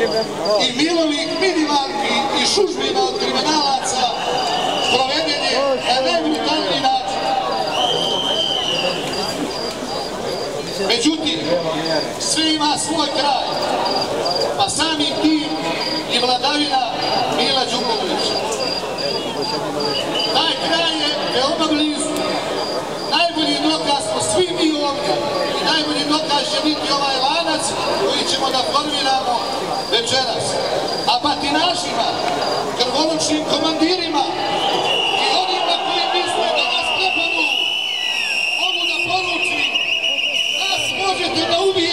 i milovih minimalki i šužbina od kriminalaca sproveden je na najbrutalniji način. Međutim, sve ima svoj kraj, pa samim tim i vladavina Mila Đukanovića. Taj kraj je veoma blizu. Najbolji dokaz smo svi mi ovdje i najbolji dokaz će biti ovaj lanac koji ćemo da formiramo večeras. A batinašima, krvoločnim komandirima i onima koji misle da nas prepadnu, mogu da poručim, nas možete da ubijete.